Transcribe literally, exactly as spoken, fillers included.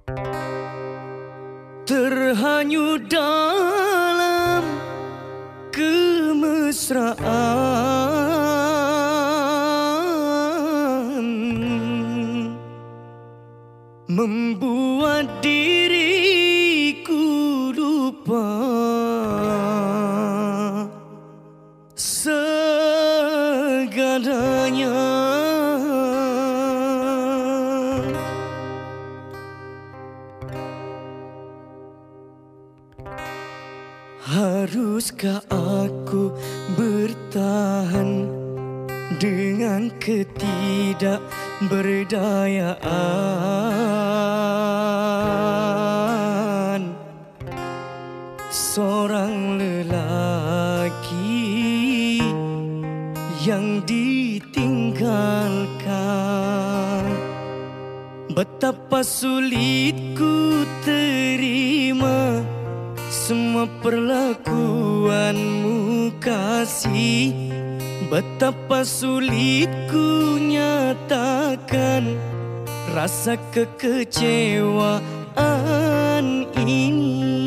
terhanyut dalam kemesraan, membuat diriku lupa segalanya. Haruskah aku bertahan dengan ketidakberdayaan seorang lelaki yang ditinggalkan? Betapa sulit ku terima semua perlakuanmu kasih, betapa sulit ku nyatakan rasa kekecewaan ini.